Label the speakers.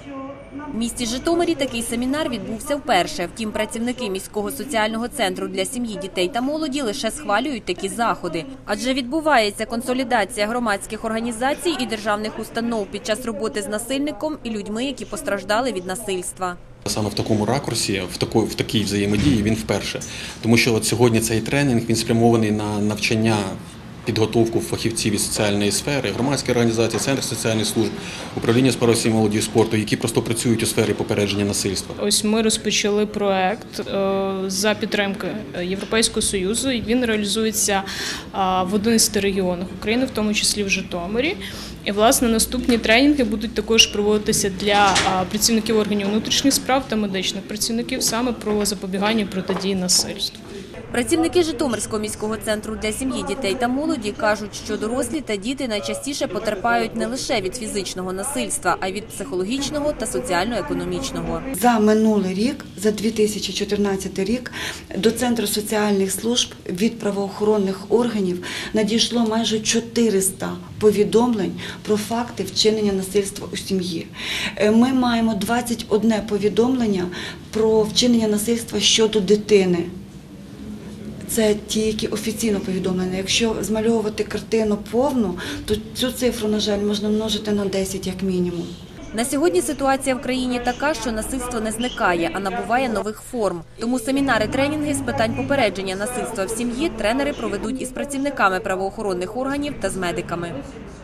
Speaker 1: В місті Житомирі такий семінар відбувся вперше. Втім, працівники міського соціального центру для сім'ї, дітей та молоді лише схвалюють такі заходи. Адже відбувається консолідація громадських організацій і державних установ під час роботи з насильником і людьми, які постраждали від насильства.
Speaker 2: Саме в такому ракурсі, в такій взаємодії він вперше. Тому що от сьогодні цей тренінг, він спрямований на навчання, підготовку фахівців із соціальної сфери, громадські організації, Центр соціальних служб, управління справ сім'ї, молоді і спорту, які просто працюють у сфері попередження насильства.
Speaker 3: Ось ми розпочали проект за підтримки Європейського Союзу, і він реалізується в 11 регіонах України, в тому числі в Житомирі. І, власне, наступні тренінги будуть також проводитися для працівників органів внутрішніх справ та медичних працівників саме про запобігання і протидії насильству.
Speaker 1: Працівники Житомирського міського центру для сім'ї, дітей та молоді кажуть, що дорослі та діти найчастіше потерпають не лише від фізичного насильства, а й від психологічного та соціально-економічного.
Speaker 4: За минулий рік, за 2014 рік, до Центру соціальних служб від правоохоронних органів надійшло майже 400 повідомлень про факти вчинення насильства у сім'ї. Ми маємо 21 повідомлення про вчинення насильства щодо дитини. Це ті, які офіційно повідомлені. Якщо змальовувати картину повну, то цю цифру, на жаль, можна множити на 10 як мінімум.
Speaker 1: На сьогодні ситуація в країні така, що насильство не зникає, а набуває нових форм. Тому семінари-тренінги з питань попередження насильства в сім'ї тренери проведуть із працівниками правоохоронних органів та з медиками.